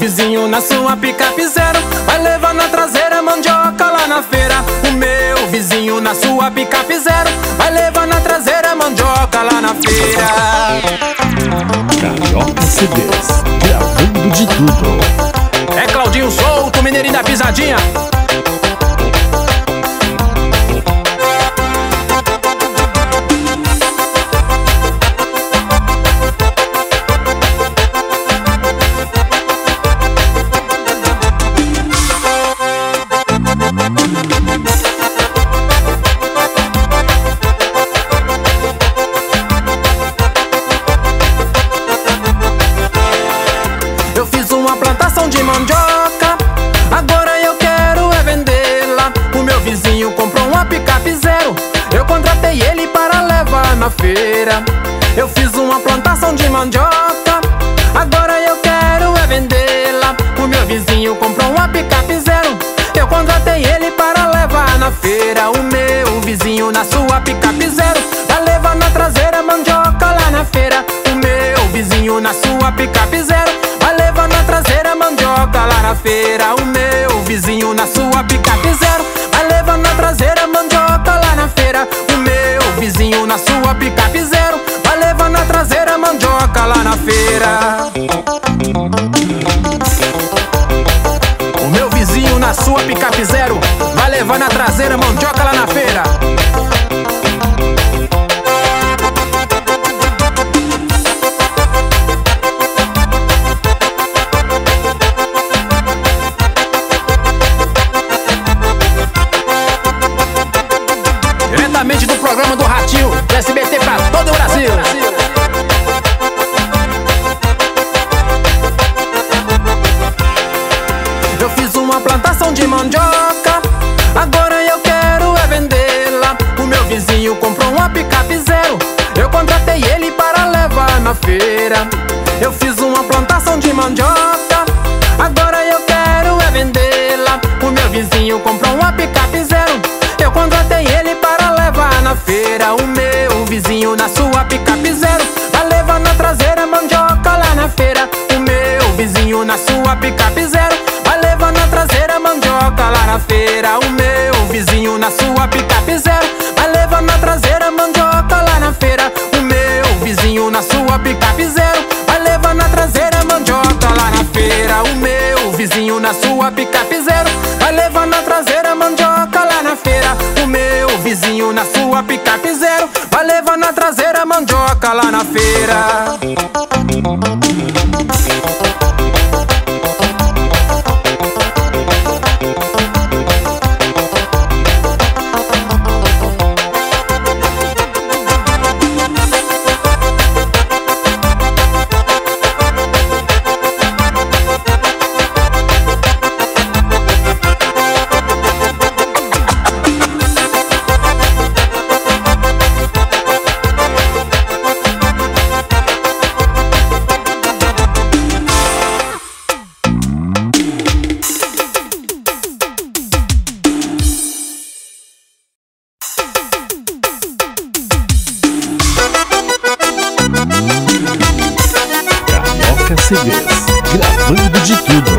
vizinho na sua picape zero vai levar na traseira mandioca lá na feira. O meu vizinho na sua picape zero vai levar na traseira mandioca lá na feira. Carioca CDs, gravando de tudo. É Claudinho Souto, mineirinho da pisadinha. Eu fiz uma plantação de mandioca, agora eu quero é vendê-la. O meu vizinho comprou uma picape zero, eu contratei ele para levar na feira. Eu fiz uma plantação de mandioca, agora eu quero é vendê-la. O meu vizinho comprou uma picape zero, eu contratei ele para levar na feira. O meu vizinho na sua picape zero vai levar na traseira mandioca lá na feira. O meu vizinho na sua picape zero vai levar na traseira mandioca lá na feira. O meu vizinho na sua picape zero vai levar na traseira mandioca lá na feira. O meu vizinho na sua picape zero vai levar na traseira mandioca lá na feira. O meu vizinho na sua picape zero vai levar na traseira mandioca lá na feira. Diretamente do programa do Ratinho, do SBT pra todo o Brasil. Eu fiz uma plantação de mandioca, agora eu quero é vendê-la. O meu vizinho comprou uma picape zero, eu contratei ele para levar na feira. Eu fiz uma plantação de mandioca, agora eu quero é vendê-la. O meu vizinho comprou uma picape zero, eu contratei ele para levar na feira. O meu vizinho na sua picape zero vai levar na traseira mandioca lá na feira. O meu vizinho na sua picape zero vai levar na traseira mandioca lá na feira. O meu vizinho na sua picape zero vai levar na traseira mandioca lá na feira. O meu vizinho na sua picape zero vai levar na traseira mandioca lá na feira. O meu vizinho na sua picape zero vai levar na traseira mandioca lá na feira. O meu vizinho na sua picape zero vai levar na traseira mandioca lá na feira. CDs, gravando de tudo.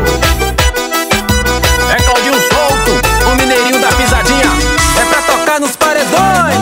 É Claudinho Souto, o mineirinho da pisadinha, é pra tocar nos paredões.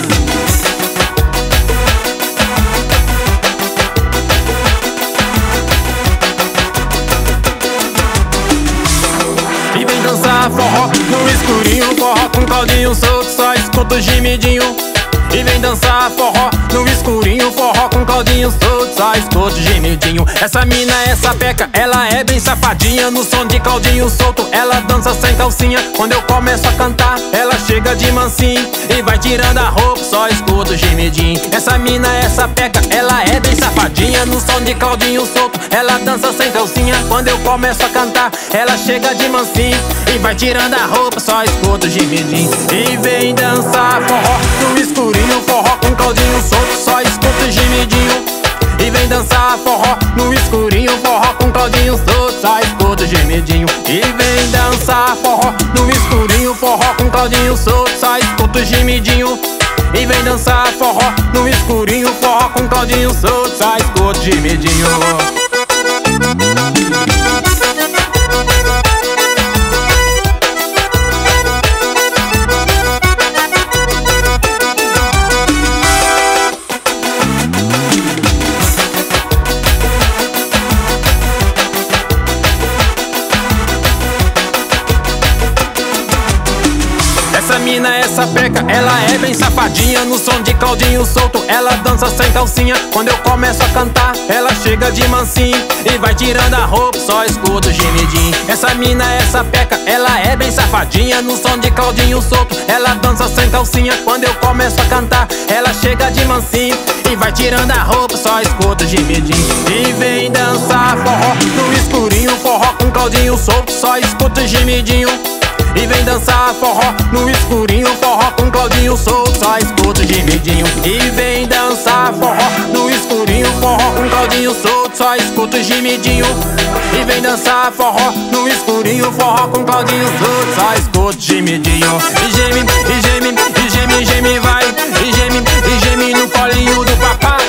E vem dançar forró no escurinho, forró com Claudinho Souto, só escuta o gemidinho. E vem dançar forró no escurinho, forró com Claudinho Souto, só escuta o gemidinho. Essa mina, essa peca, ela é bem safadinha. No som de Claudinho Souto, ela dança sem calcinha. Quando eu começo a cantar, ela chega de mansinho e vai tirando a roupa, só escuta o gemidinho. Essa mina, essa peca, ela é bem safadinha. No som de Claudinho Souto, ela dança sem calcinha. Quando eu começo a cantar, ela chega de mansinho e vai tirando a roupa, só escuta o gemidinho. E vem dançar forró no escurinho, forró com Claudinho Souto, só escuta o gemidinho. E vem dançar forró no escurinho, forró com Claudinho Souto, só escuta o gemidinho. E vem dançar forró no escurinho, forró com Claudinho Souto, só escuta o gemidinho. E vem dançar forró no escurinho, forró com Claudinho Souto, só escuta o gemidinho. sapeca, ela é bem safadinha. No som de Claudinho solto, ela dança sem calcinha. Quando eu começo a cantar, ela chega de mansinho e vai tirando a roupa, só escuto o gemidinho. Essa mina é sapeca, ela é bem safadinha. No som de Claudinho solto, ela dança sem calcinha. Quando eu começo a cantar, ela chega de mansinho e vai tirando a roupa, só escuto o gemidinho. E vem dançar forró no escurinho, forró com Claudinho solto, só escuto o gemidinho. E vem dançar forró no escurinho, forró com Claudinho solto, só escuto o gemidinho. E vem dançar forró no escurinho, forró com Claudinho solto, só escuto o gemidinho. E vem dançar forró no escurinho, forró com Claudinho solto, só escuto o gemidinho. E geme, e geme, e geme, geme vai. E geme no colinho do papai.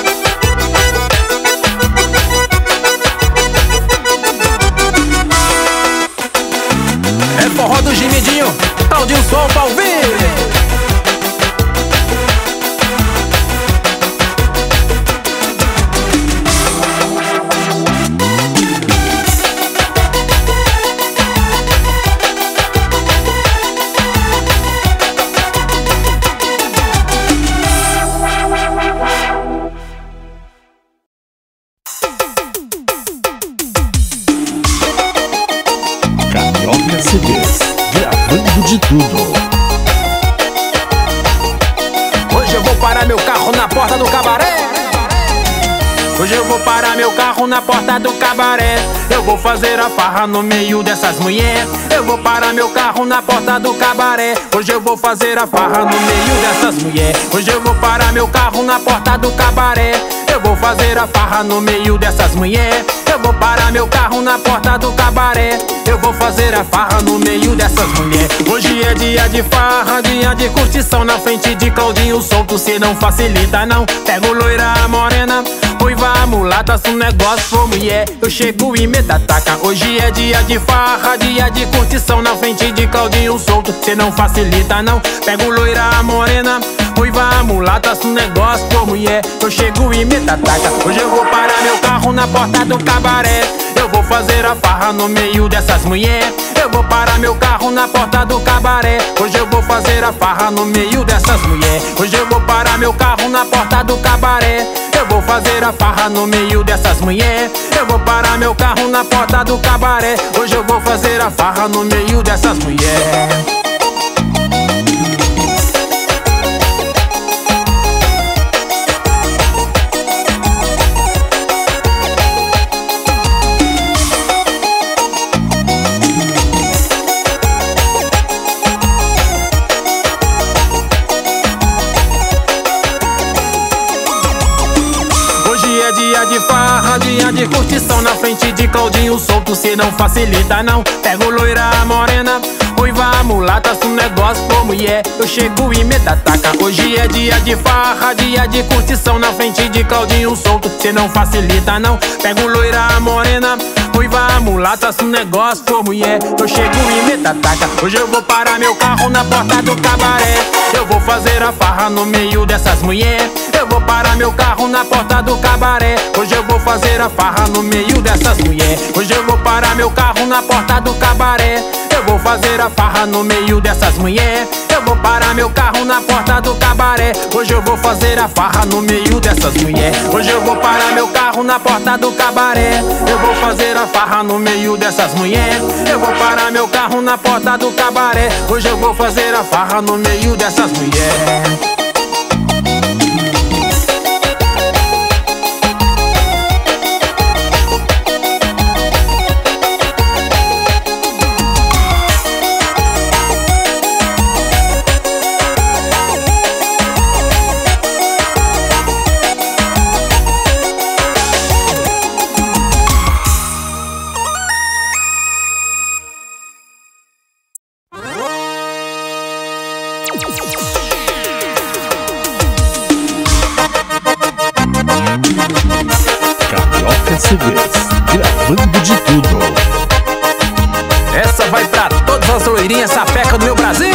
É forró do gemidinho, Claudinho solto ao vivo. CDs, gravando de tudo. Hoje eu vou parar meu carro na porta do cabaré. Hoje eu vou parar meu carro na porta do cabaré. Eu vou fazer a farra no meio dessas mulher. Eu vou parar meu carro na porta do cabaré. Hoje eu vou fazer a farra no meio dessas mulher. Hoje eu vou parar meu carro na porta do cabaré. Eu vou fazer a farra no meio dessas mulher. Eu vou parar meu carro na porta do cabaré. Eu vou fazer a farra no meio dessas mulher. Hoje é dia de farra, dia de curtição. Na frente de Claudinho solto, cê não facilita não. Pego loira morena, ruiva mulata, se um negócio for mulher, eu chego e meto a taca. Hoje é dia de farra, dia de curtição. Na frente de Claudinho solto, cê não facilita não. Pego loira morena, ruiva mulata, se um negócio for mulher, eu chego e meto a taca. Hoje eu vou parar meu carro na porta do cabaré. Eu vou fazer a farra no meio dessas mulher. Eu vou parar meu carro na porta do cabaré. Hoje eu vou fazer a farra no meio dessas mulher. Hoje eu vou parar meu carro na porta do cabaré. Eu vou fazer a farra no meio dessas mulher. Eu vou parar meu carro na porta do cabaré. Hoje eu vou fazer a farra no meio dessas mulher. Dia de farra, dia de curtição. Na frente de Claudinho solto, cê não facilita não. Pego loira morena, ruiva mulata, se um negócio for mulher, eu chego e meto a taca. Hoje é dia de farra, dia de curtição. Na frente de Claudinho solto, cê não facilita não. Pego loira morena, ruiva mulata, se um negócio for mulher, eu chego e meto a taca. Hoje eu vou parar meu carro na porta do cabaré. Eu vou fazer a farra no meio dessas mulher. Eu vou parar meu carro na porta do cabaré. Hoje eu vou fazer a farra no meio dessas mulher. Hoje eu vou parar meu carro na porta do cabaré. Eu vou fazer a farra no meio dessas mulher. Eu vou parar meu carro na porta do cabaré. Hoje eu vou fazer a farra no meio dessas mulher. Hoje eu vou parar meu carro na porta do cabaré. Eu vou fazer a farra no meio dessas mulher. Eu vou parar meu carro na porta do cabaré. Hoje eu vou fazer a farra no meio dessas mulher. Carioca CDs, gravando de tudo. Essa vai pra todas as loirinhas sapeca do meu Brasil.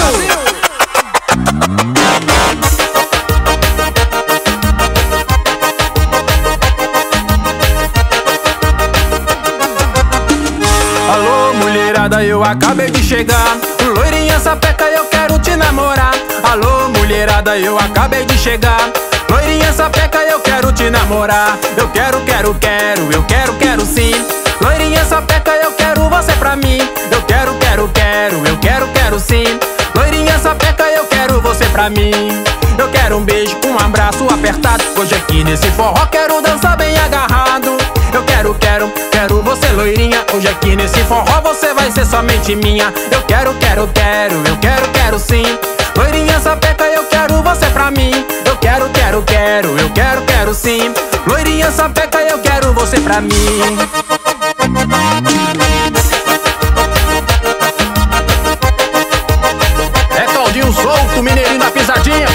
Alô, mulherada, eu acabei de chegar. Loirinha sapeca, eu quero te namorar. Alô, mulherada, eu acabei de chegar. Loirinha sapeca, eu quero te namorar. Eu quero, quero, quero, eu quero, quero sim. Loirinha sapeca, eu quero você pra mim. Eu quero, quero, quero, eu quero, quero sim. Loirinha sapeca, eu quero você pra mim. Eu quero um beijo, um abraço apertado. Hoje aqui nesse forró quero dançar bem agarrado. Eu quero, quero, quero você, loirinha. Hoje aqui nesse forró você vai ser somente minha. Eu quero, quero, quero, eu quero, quero sim. Loirinha sapeca, eu quero você pra mim. Eu quero, quero, quero, eu quero, quero sim. Loirinha sapeca, eu quero você pra mim. É Claudinho solto, mineirinho da pisadinha.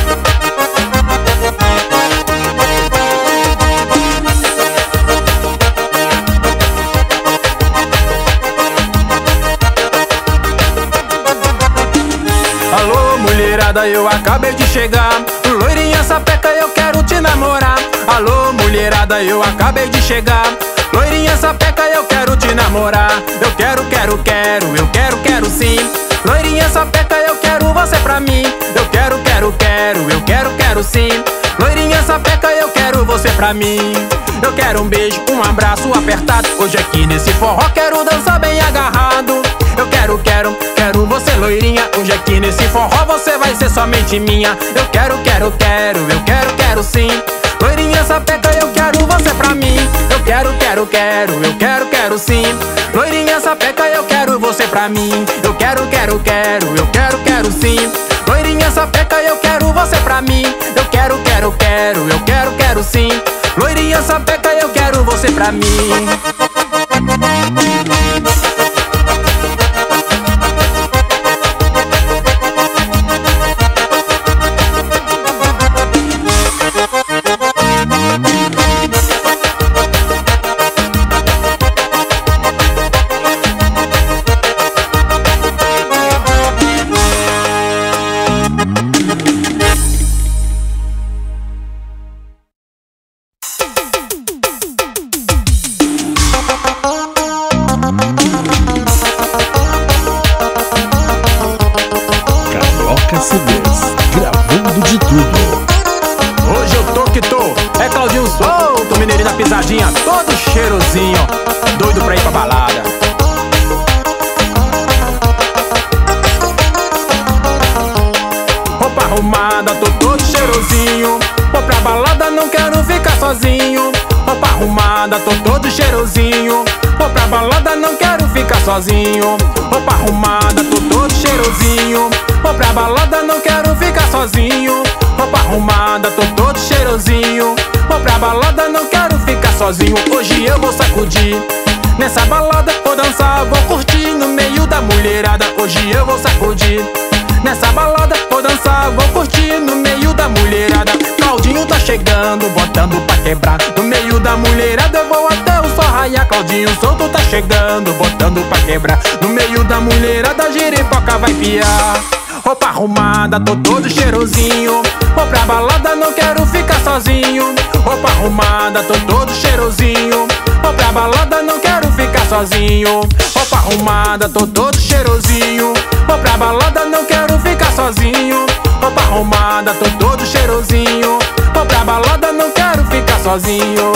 Alô, mulherada, eu acabei de chegar. Loirinha sapeca, eu quero te namorar. Alô, mulherada, eu acabei de chegar. Loirinha sapeca, eu quero te namorar. Eu quero, quero, quero, eu quero, quero sim. Loirinha sapeca, eu quero você pra mim. Eu quero, quero, quero, eu quero, quero sim. Loirinha sapeca, eu quero você pra mim. Eu quero um beijo, um abraço apertado. Hoje aqui nesse forró quero dançar bem agarrado. Eu quero, quero, quero você, loirinha. Hoje aqui nesse forró você vai ser somente minha. Eu quero, quero, quero, eu quero, quero sim. Loirinha sapeca, eu quero você pra mim. Eu quero, quero, quero, eu quero, quero sim. Loirinha sapeca, eu quero você pra mim. Eu quero, quero, quero, eu quero, quero sim. Loirinha sapeca, eu quero você pra mim. Eu quero, quero, quero, eu quero, quero sim. Loirinha sapeca, eu quero você pra mim. CDs, gravando de tudo. Hoje eu tô que tô, é Claudinho solto, mineirinho da pisadinha, todo cheirosinho, doido pra ir pra balada. Roupa arrumada, tô todo cheirosinho. Vou pra balada, não quero ficar sozinho. Roupa arrumada, tô todo cheirosinho. Vou pra balada, não quero ficar sozinho. Roupa arrumada, tô todo cheirosinho. Vou pra balada, não quero ficar sozinho. Roupa arrumada, tô todo cheirosinho. Vou pra balada, não quero ficar sozinho. Hoje eu vou sacudir nessa balada, vou dançar, vou curtir no meio da mulherada. Hoje eu vou sacudir nessa balada, vou dançar, vou curtir no meio da mulherada. Claudinho tá chegando, botando pra quebrar. No meio da mulherada eu vou até o sol raiar. Claudinho solto tá chegando, botando pra quebrar. No meio da mulherada a giripoca vai piar. Roupa arrumada, tô todo cheirosinho. Vou pra balada, não quero ficar sozinho. Roupa arrumada, tô todo cheirosinho. Vou pra balada, não quero ficar sozinho. Roupa arrumada, tô todo cheirosinho. Vou pra balada, não quero ficar sozinho. Roupa arrumada, tô todo cheirosinho. Vou pra balada, não quero ficar sozinho.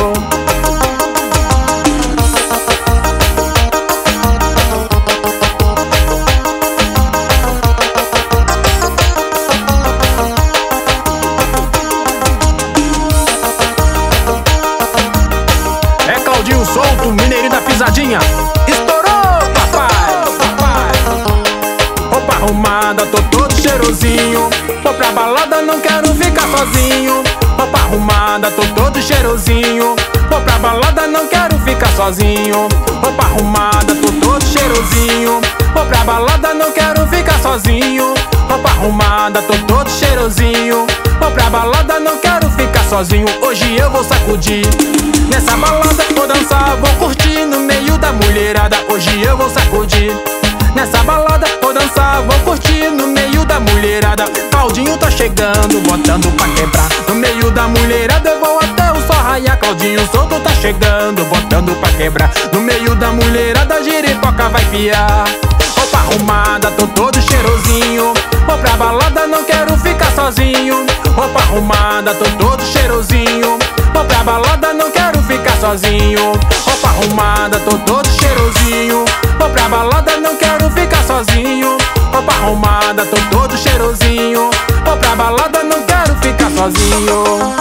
Solto, mineirinho da pisadinha, estourou, papai, papai. Roupa arrumada, tô todo cheirosinho. Vou pra balada, não quero ficar sozinho. Roupa arrumada, tô todo cheirosinho. Vou pra balada, não quero ficar sozinho. Roupa arrumada, tô todo cheirosinho. Vou pra balada, não quero ficar sozinho. Roupa arrumada, tô todo cheirosinho. Vou pra balada, não quero ficar sozinho. Hoje eu vou sacudir nessa balada, vou dançar, vou curtir no meio da mulherada. Hoje eu vou sacudir nessa balada, vou dançar, vou curtir no meio da mulherada. Claudinho tá chegando, botando pra quebrar. No meio da mulherada eu vou até o sol raiar. Claudinho solto tá chegando, botando pra quebrar. No meio da mulherada a giripoca vai piar. Roupa arrumada, tô todo cheirosinho. Vou pra balada, não quero ficar sozinho. Roupa arrumada, tô todo cheirosinho. Vou pra balada, não quero ficar sozinho. Roupa arrumada, tô todo cheirosinho. Vou pra balada, não quero ficar sozinho. Roupa arrumada, tô todo cheirosinho. Vou pra balada, não quero ficar sozinho.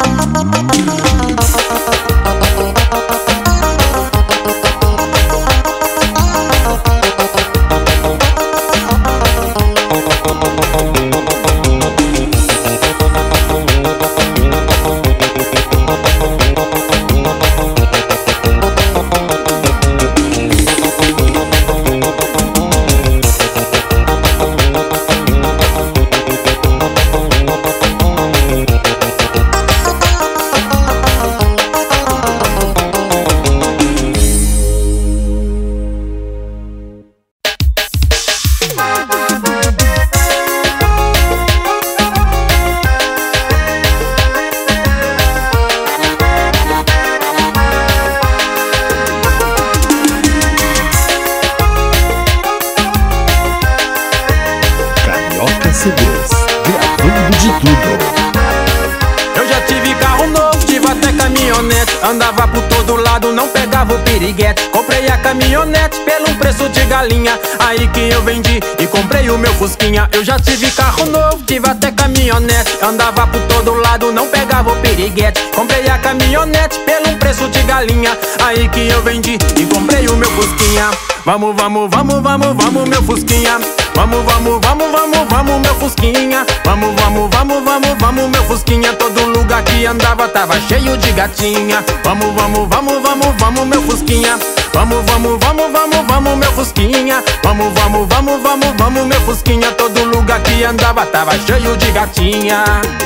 CDs, gravando de tudo. Eu já tive carro novo, tive até caminhonete. Andava por todo lado, não pegava o piriguete. Comprei a caminhonete pelo preço de galinha. Aí que eu vendi e comprei o meu fusquinha. Eu já tive carro novo, tive até caminhonete. Andava por todo lado, não pegava o piriguete. Comprei a caminhonete pelo preço de galinha. Aí que eu vendi e comprei o meu fusquinha. Vamos, vamos, vamos, vamos, vamos, meu fusquinha. Vamos, vamos, vamos, vamos, vamos, meu fusquinha. Vamos, vamos, vamos, vamos, vamos, meu fusquinha. Todo lugar que andava tava cheio de gatinha. Vamos, vamos, vamos, vamos, vamos, meu fusquinha. Vamos, vamos, vamos, vamos, vamos, meu fusquinha. Vamos, vamos, vamos, vamos, vamos, meu fusquinha. Todo lugar que andava tava cheio de gatinha.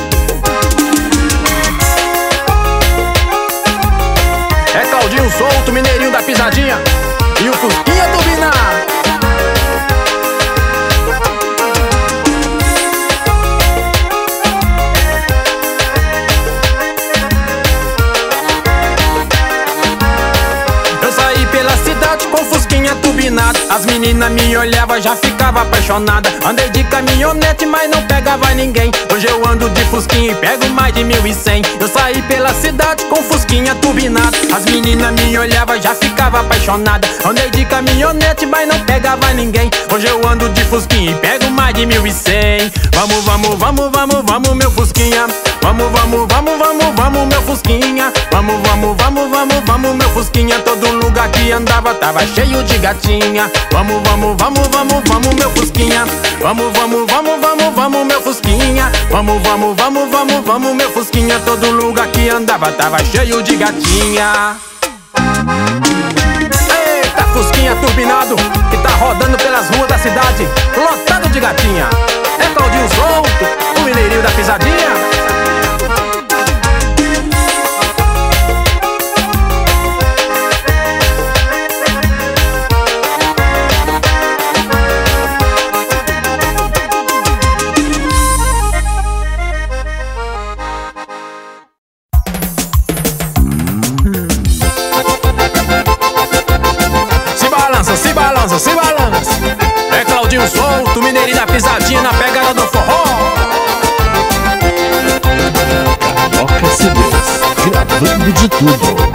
É Claudinho solto, mineirinho da pisadinha e o fusquinha turbinado. As meninas me olhavam, já ficava apaixonada. Andei de caminhonete, mas não pegava ninguém. Hoje eu ando de fusquinha e pego mais de 1.100. Eu saí pela cidade com fusquinha turbinado. As meninas me olhavam, já ficava apaixonada. Andei de caminhonete, mas não pegava ninguém. Hoje eu ando de fusquinha e pego mais de 1.100. Vamos, vamos, vamos, vamos, vamos, meu fusquinha. Vamos, vamos, vamos, vamos, vamos, meu fusquinha. Vamos, vamos, vamos, vamos, vamos, meu fusquinha. Todo lugar que andava tava cheio de gatinha. Vamos, vamos, vamos, vamos, vamos, meu fusquinha. Vamos, vamos, vamos, vamos, vamos, meu fusquinha. Vamos, vamos, vamos, vamos, vamos, meu fusquinha. Todo lugar que andava tava cheio de gatinha. Eita, fusquinha turbinado que tá rodando pelas ruas da cidade, lotado de gatinha. É Claudinho solto, o mineirinho da pisadinha. Se balança, se balança. É Claudinho solto, mineirinho da pisadinha na pegada do forró. Carioca CDs, gravando de tudo.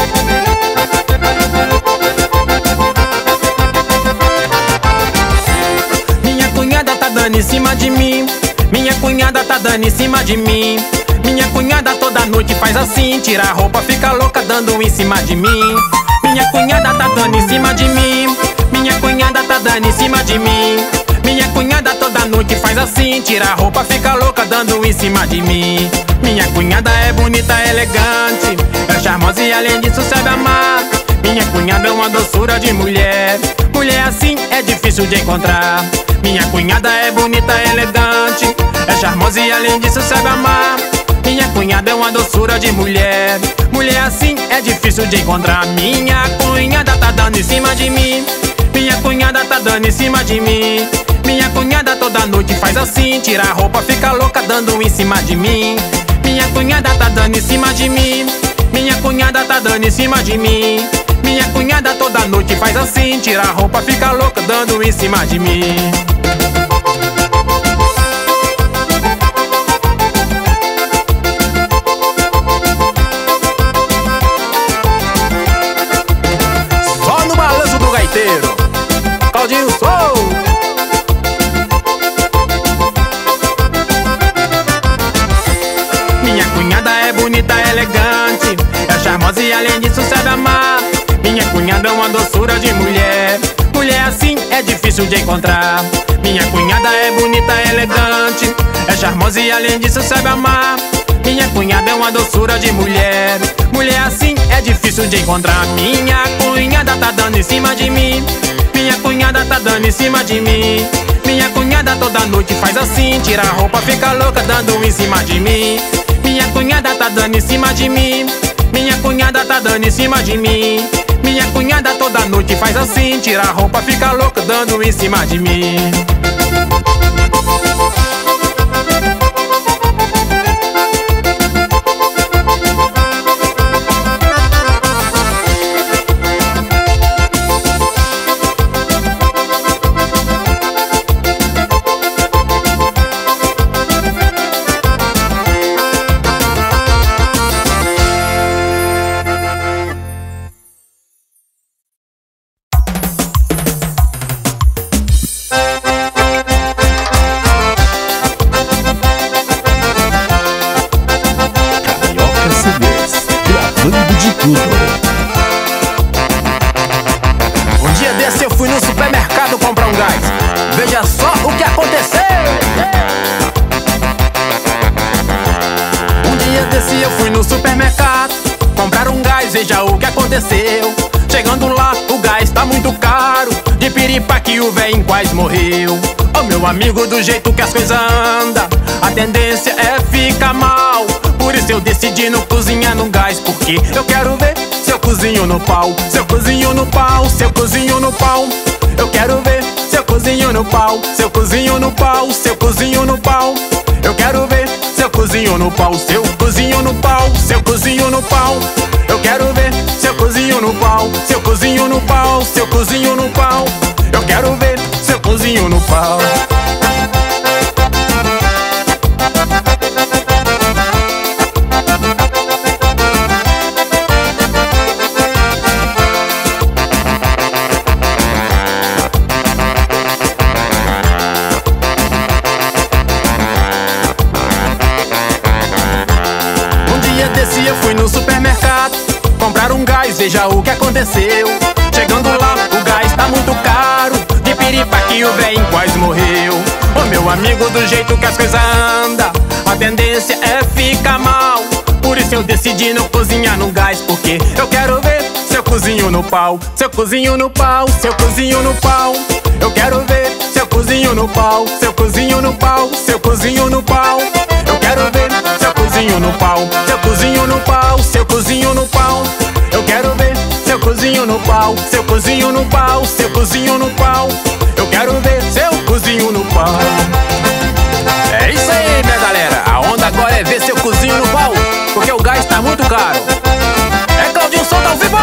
Minha cunhada tá dando em cima de mim. Minha cunhada tá dando em cima de mim. Minha cunhada toda noite faz assim, tira a roupa, fica louca dando em cima de mim. Minha cunhada tá dando em cima de mim. Minha cunhada tá dando em cima de mim. Minha cunhada toda noite faz assim, tira a roupa, fica louca dando em cima de mim. Minha cunhada é bonita, elegante, é charmosa e além disso sabe amar. Minha cunhada é uma doçura de mulher. Mulher assim é difícil de encontrar. Minha cunhada é bonita, elegante, é charmosa e além disso sabe amar. Minha cunhada é uma doçura de mulher. Mulher assim é difícil de encontrar. Minha cunhada tá dando em cima de mim. Minha cunhada tá dando em cima de mim. Minha cunhada toda noite faz assim, tira a roupa, fica louca dando em cima de mim. Minha cunhada tá dando em cima de mim. Minha cunhada tá dando em cima de mim. Minha cunhada cunhada toda noite faz assim, tira a roupa, fica louca, dando em cima de mim. Só no balanço do gaiteiro, Claudinho Sou. Minha cunhada é bonita, elegante, é charmosa e além disso sabe amar. Minha cunhada é uma doçura de mulher, mulher assim é difícil de encontrar. Minha cunhada é bonita, elegante, é charmosa e além disso sabe amar. Minha cunhada é uma doçura de mulher, mulher assim é difícil de encontrar. Minha cunhada tá dando em cima de mim, minha cunhada tá dando em cima de mim. Minha cunhada toda noite faz assim, tira a roupa, fica louca, dando em cima de mim. Minha cunhada tá dando em cima de mim, minha cunhada tá dando em cima de mim. Minha cunhada toda noite faz assim, tira a roupa, fica louca, dando em cima de mim. Um dia desse eu fui no supermercado comprar um gás. Veja só o que aconteceu. Um dia desse eu fui no supermercado comprar um gás, veja o que aconteceu. Chegando lá, o gás tá muito caro, de piripa que o véio quase morreu. Ô meu amigo, do jeito que as coisas andam, a tendência é ficar mal. Por isso eu decidi não cozinhar no gás, porque eu quero ver se eu cozinho no pau, se eu cozinho no pau, se eu cozinho no pau. Eu quero ver se eu cozinho no pau, se eu cozinho no pau, se eu cozinho no pau. Eu quero ver se eu cozinho no pau, se eu cozinho no pau, se eu cozinho no pau. Eu quero ver se eu cozinho no pau, se eu cozinho no pau, se eu cozinho no pau. Eu quero ver se eu cozinho no pau. Eu fui no supermercado comprar um gás, veja o que aconteceu. Chegando lá, o gás tá muito caro, de piripa que o véio quase morreu. Ô meu amigo, do jeito que as coisas andam, a tendência é ficar mal. Por isso eu decidi não cozinhar no gás, porque eu quero ver se eu cozinho no pau, se eu cozinho no pau, se eu cozinho no pau. Eu quero ver se eu cozinho no pau, se eu cozinho no pau, se eu cozinho no pau. Eu quero ver se eu cozinho no pau, se eu cozinho no pau, se eu cozinho no pau. Eu quero ver se eu cozinho no pau, se eu cozinho no pau, se eu cozinho no pau. Eu quero ver se eu cozinho no pau. É isso aí, minha galera. A onda agora é ver se eu cozinho no pau, porque o gás tá muito caro. É Claudinho Sou ao vivo!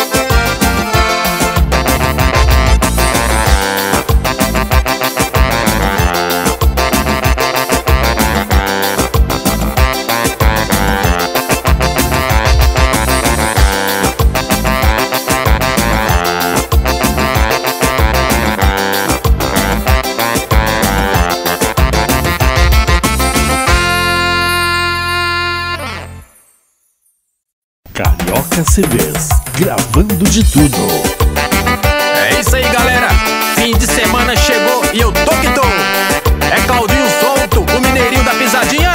Carioca CDs, gravando de tudo. É isso aí, galera. Fim de semana chegou e eu tô que tô. É Claudinho Solto, o mineirinho da pisadinha.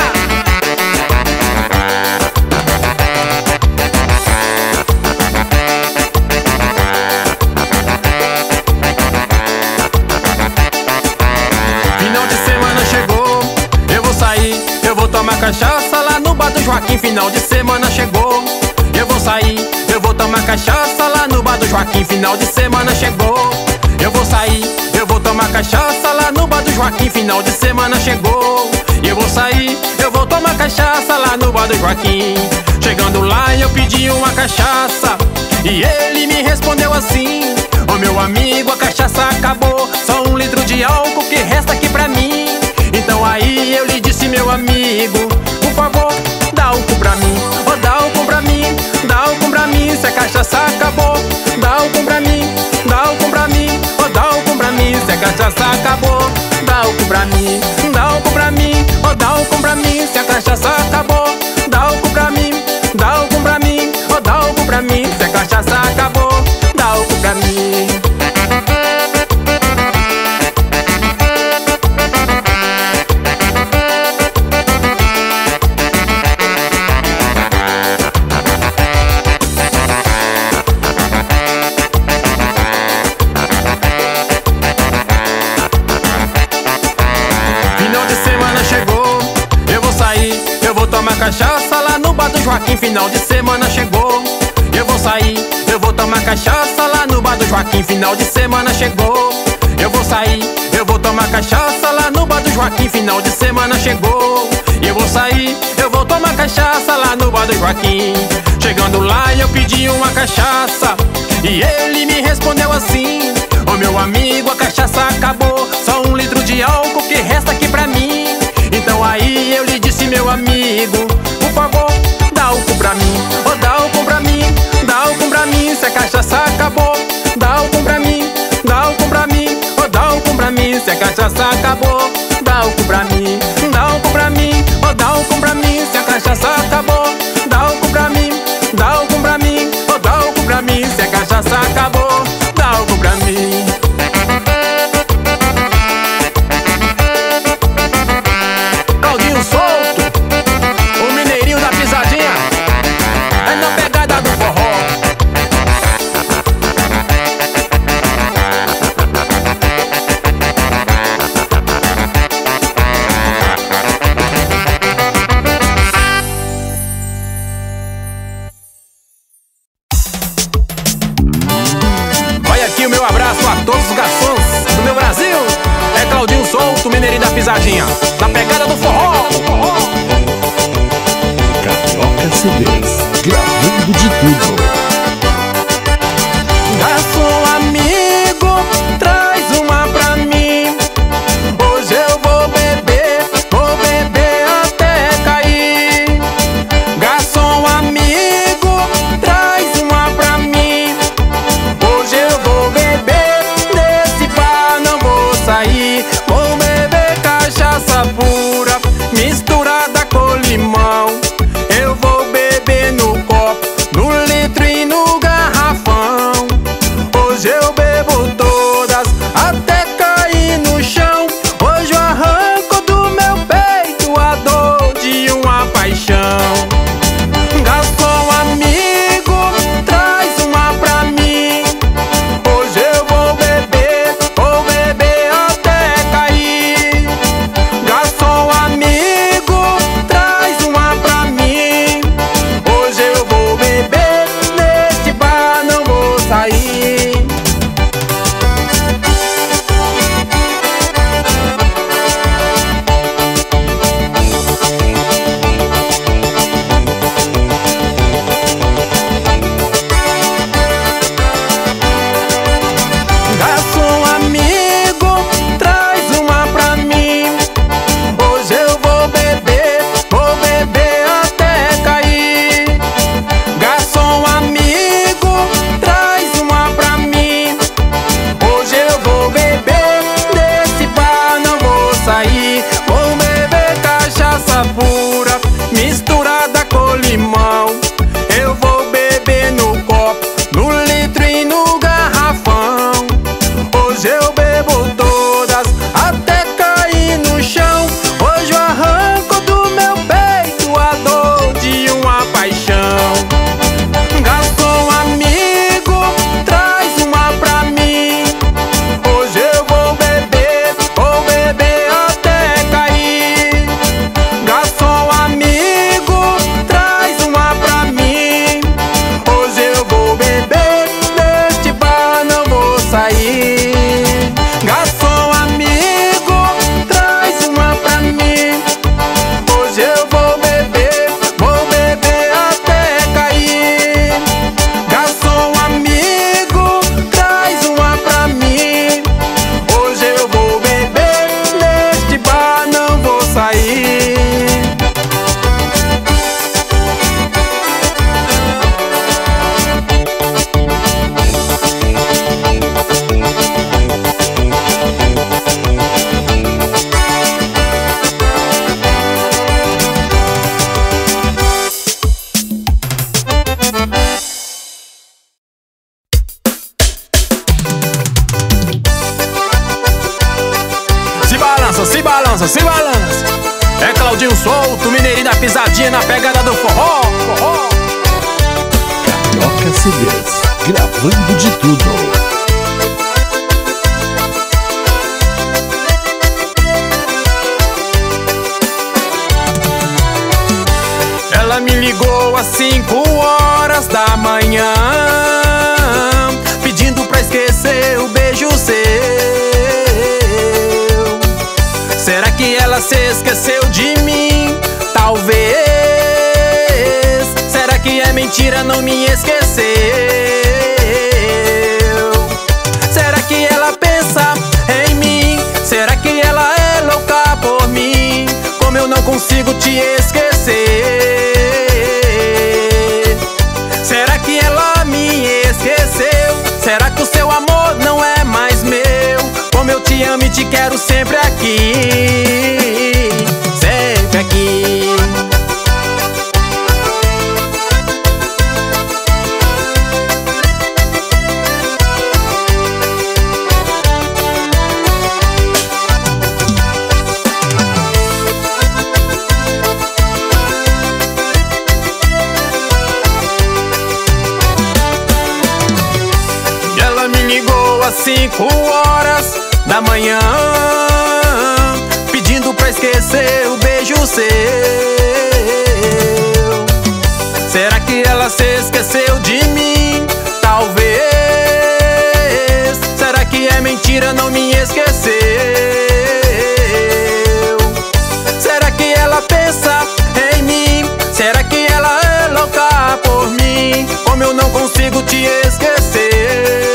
Final de semana chegou, eu vou sair, eu vou tomar cachaça lá no bar do Joaquim. Final de semana chegou, eu vou sair, eu vou tomar cachaça lá no bar do Joaquim. Final de semana chegou, eu vou sair, eu vou tomar cachaça lá no bar do Joaquim. Final de semana chegou, eu vou sair, eu vou tomar cachaça lá no bar do Joaquim. Chegando lá eu pedi uma cachaça e ele me respondeu assim: ô meu amigo, a cachaça acabou, só 1 litro de álcool que resta aqui pra mim. Então aí eu lhe disse: meu amigo, por favor, dá álcool pra mim. Ô, dá álcool pra mim, dá álcool pra mim. Se a cachaça acabou, dá álcool pra mim, dá álcool pra mim. Ô, dá álcool pra mim. Se a cachaça acabou, dá álcool pra mim, dá álcool pra mim. Ô, dá álcool pra mim. Se a cachaça acabou, dá álcool pra mim, dá álcool pra mim. Ô, dá álcool pra mim. Se a cachaça acabou, dá álcool pra mim. Final de semana chegou, eu vou sair, eu vou tomar cachaça lá no bar do Joaquim. Final de semana chegou, eu vou sair, eu vou tomar cachaça lá no bar do Joaquim. Final de semana chegou, eu vou sair, eu vou tomar cachaça lá no bar do Joaquim. Final de semana chegou, eu vou sair, eu vou tomar cachaça lá no bar do Joaquim. Chegando lá eu pedi uma cachaça e ele me respondeu assim: ô meu amigo, a cachaça acabou, só 1 litro de álcool que resta aqui pra mim. Então aí eu lhe disse: meu amigo, por favor, dá álcool pra mim. Ô, dá álcool pra mim, dá álcool pra mim. Se a cachaça acabou, dá álcool pra mim, dá álcool pra mim. Ô, dá álcool pra mim. Se a cachaça acabou, dá álcool pra mim, dá álcool pra mim. Ô, dá álcool pra mim. Se a cachaça acabou, dá álcool pra mim, dá álcool pra mim. Ô, dá álcool pra mim. Se a cachaça acabou, dá álcool pra mim. Claudinho solto, o mineirinho da pisadinha, é na pegada do forró. Vai aqui o meu abraço a todos os garçons do meu Brasil. É Claudinho solto, o mineirinho da pisadinha, na pegada do forró. Carioca CDs, gravando de tudo. Garçom amigo, traz uma pra mim. Hoje eu vou beber até cair. Garçom amigo, traz uma pra mim. Hoje eu vou beber, desse bar não vou sair. Vou beber cachaça pura, misturada com limão. Eu vou beber no copo, no litro balança, se balança. É Claudinho solto, mineirinho da pisadinha na pegada do forró. Carioca CDs, gravando de tudo. Ela me ligou às 5 horas da manhã, pedindo pra esquecer o beijo seu. Será que ela se esqueceu de mim? Talvez. Será que é mentira, não me esqueceu? Será que ela pensa em mim? Será que ela é louca por mim? Como eu não consigo te esquecer? Será que ela me esqueceu? Será que o seu amor não é mais meu? Como eu te amo e te quero sempre aqui, sempre aqui. Às 5 horas da manhã, pedindo pra esquecer o beijo seu. Será que ela se esqueceu de mim? Talvez. Será que é mentira, não me esqueceu? Será que ela pensa em mim? Será que ela é louca por mim? Como eu não consigo te esquecer?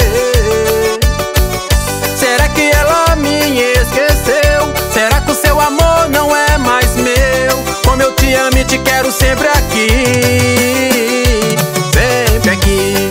Será que o seu amor não é mais meu? Como eu te amo e te quero sempre aqui, sempre aqui.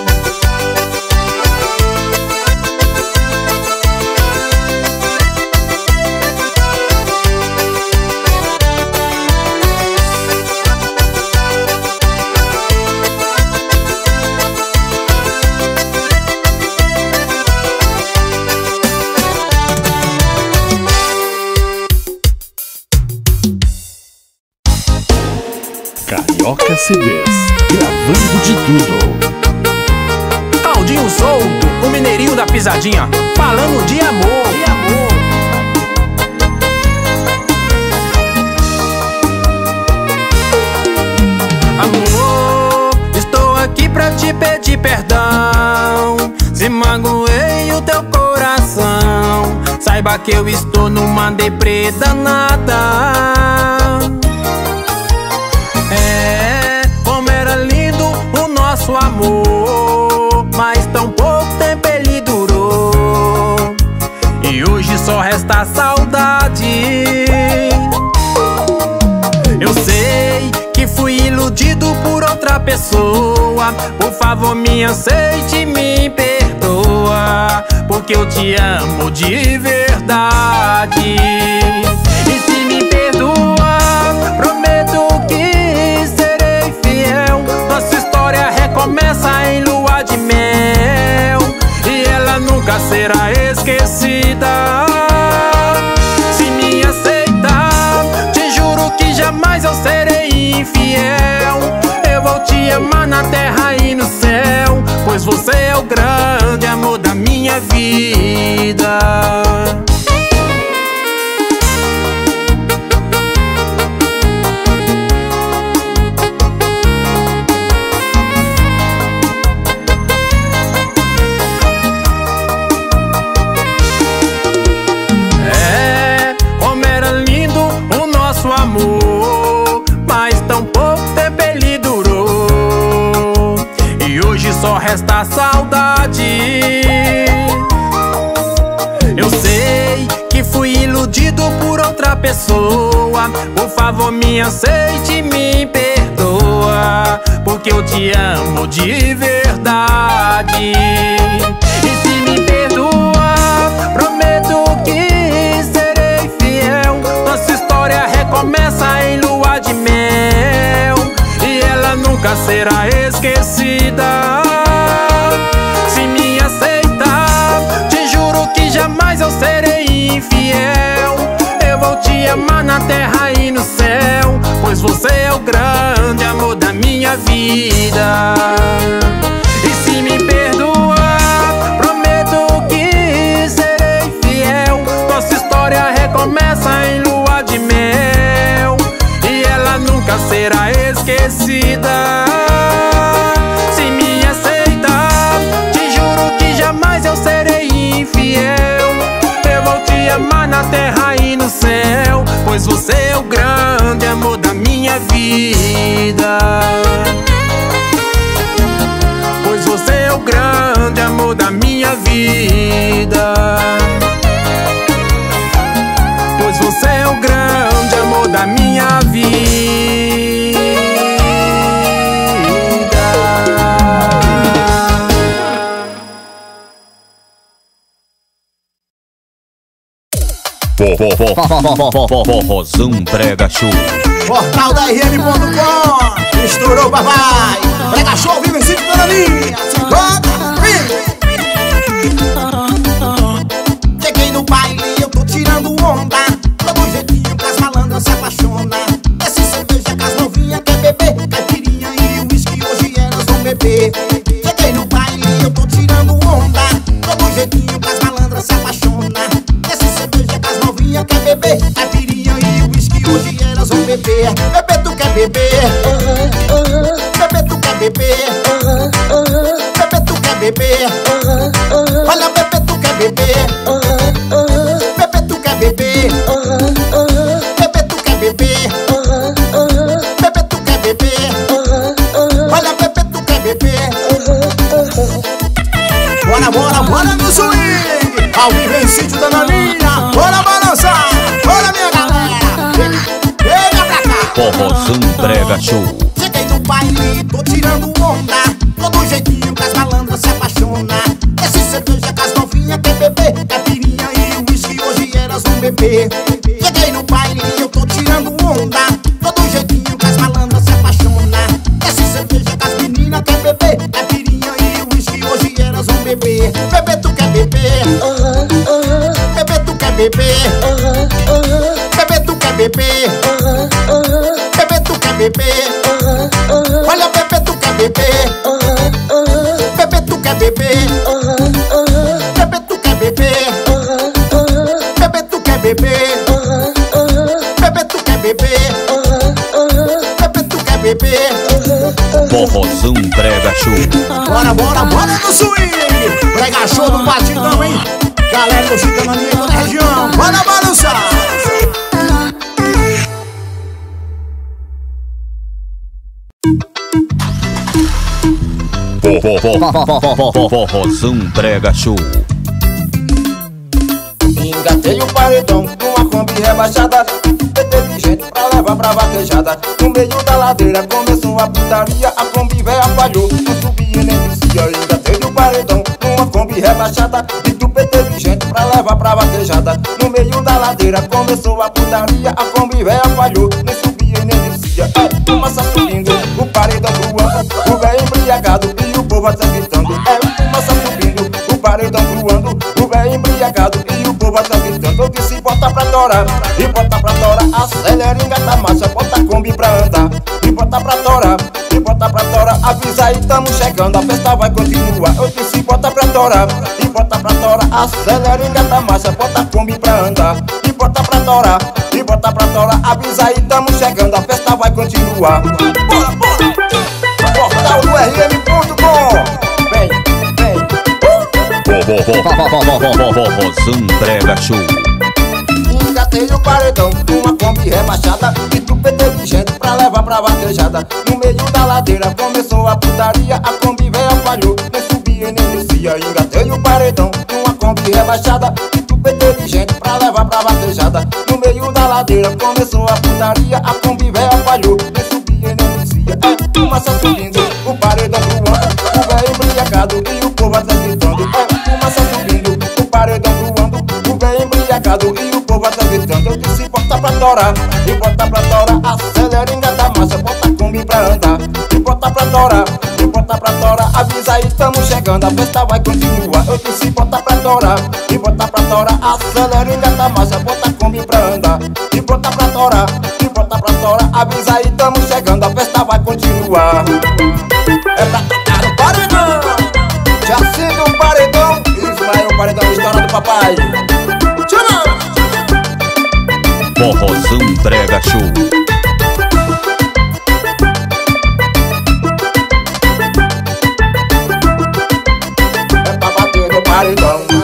Carioca CDs, gravando de tudo. Claudinho solto, o mineirinho da pisadinha, falando de amor. Amor, estou aqui pra te pedir perdão se magoei o teu coração. Saiba que eu estou numa deprê danada. Como era lindo o nosso amor, mas tão pouco tempo ele durou, e hoje só resta saudade. Eu sei que fui iludido por outra pessoa. Por favor, me aceite e me perdoa, porque eu te amo de verdade. E se me perdoa, prometo que serei fiel. Nossa história recomeça em lua de mel, e ela nunca será esquecida. Se me aceitar, te juro que jamais eu serei infiel. Eu vou te amar na terra e no céu, pois você é o grande amor da minha vida. Como era lindo o nosso amor, mas tão pouco tempo ele durou, e hoje só resta saudade. Eu sei que fui iludido por outra pessoa. Por favor, me aceite e me perdoa, porque eu te amo de verdade. E se me perdoa, prometo que serei fiel. Nossa história recomeça em lua de mel, e ela nunca será esquecida. Se me aceitar, te juro que jamais eu serei infiel. grande amor da minha vida. E se me perdoar, prometo que serei fiel. Nossa história recomeça em lua de mel e ela nunca será esquecida. Se me aceitar, te juro que jamais eu serei infiel. Eu vou te amar na terra e no céu, pois você é o grande amor da minha vida. Pois você é o grande amor da minha vida. Pois você é o grande amor da minha vida. Forrozão Brega Show. Portal da RM.com. Estourou, papai. Brega Show, vive em sítio da linha. Se joga, cheguei no baile, eu tô tirando onda. Todo jeitinho que as malandras se apaixonam. Esse cerveja que as novinhas quer beber. Caipirinha e uísque, hoje elas vão beber. Cheguei no baile, eu tô tirando onda. Todo jeitinho que as malandras se apaixonam. Esse cerveja que as novinhas quer beber. Caipirinha e uísque, hoje elas vão beber. Bebê, tu quer beber? Bebê, tu quer beber? Bebê, tu quer beber? Olha, bebê, tu quer beber? Bebê, tu quer beber? Bebê, tu quer beber? Bebê, tu quer beber? Olha, bebê, tu quer beber? Bora, bora, bora no swing! Ao vivo em sítio da Naninha! Bora balançar! Bora, minha galera! Vem pra cá! Forrozão Brega Show. Cheguei no baile, tô tirando onda. Todo jeitinho que as malandras se apaixonam. Esse cerveja que as novinhas quer beber. Caipirinha e uísque, hoje elas vão beber. Cheguei no baile, eu tô tirando onda. Todo jeitinho que as malandras se apaixonam. Esse cerveja que as meninas quer beber. Caipirinha e uísque, hoje elas vão beber. Bebê, tu quer beber? Bebê, tu quer beber? Bebê, tu quer beber? Bebê, tu quer beber? Olha, bebê, tu quer beber? Bebê, tu quer beber? Bebê, tu quer beber? Bebê, tu quer beber? Bebê, tu quer beber? Bebê, tu quer beber? Forrozão Brega Show. Bora, bora, bora no swing! Brega Show no batidão, hein? Galera do sítio da minha toda a região, bora balançar! Forrozão Brega Show. Engatei o paredão numa Kombi rebaixada. Teve gente pra levar pra vaquejada. No meio da ladeira começou a putaria. A Kombi véia falhou, não subia nem descia. Engatei o paredão numa Kombi rebaixada. E tu teve gente pra levar pra vaquejada. No meio da ladeira começou a putaria. A Kombi véia falhou, nem subia nem descia. Fumaça subindo, o paredão voando. O véio embriagado e o povo até gritando. Fumaça subindo, o paredão voando. O véio embriagado e o povo até gritando. Eu disse bota pra torar, e bota pra torar. Acelera, engata a marcha, bota a Kombi pra andar. E bota pra torar, e bota pra torar. Avisa aí, tamo chegando, a festa vai continuar. Eu disse bota pra torar, e bota pra torar. Acelera, engata a marcha, bota a Kombi pra andar. E bota pra torar, e bota pra torar. Avisa aí, tamo chegando, a festa vai continuar. Bora, bora! Portal do RM.com. Vem, vem. Forrozão Brega Show. Engatei o paredão numa Kombi rebaixada. E tu teve gente pra levar pra vaquejada. No meio da ladeira começou a putaria. A Kombi véia falhou, nem subia nem descia. Engatei o paredão numa Kombi rebaixada. E tu teve gente pra levar pra vaquejada. No meio da ladeira começou a putaria. A Kombi véia falhou, nem subia nem descia. Fumaça subindo, o paredão voando. O véio embriagado e o povo até gritando. Fumaça subindo, o paredão voando. O véio embriagado e o povo até gritando. Eu disse bota pra torar, e bota pra torar. Acelera, engata a marcha, bota a Kombi pra andar. E bota pra torar, e bota pra torar. Avisa aí, tamo chegando, a festa vai continuar. Eu disse bota pra torar, e bota pra torar. Acelera, engata a marcha, bota a Kombi pra andar. E bota pra torar, e bota pra estourar, avisa aí, tamo chegando, a festa vai continuar. É pra tocar no paredão. Já sinto o paredão. Ismael, o paredão estoura do papai. Chama! Forrozão Brega Show. É pra bater no paredão.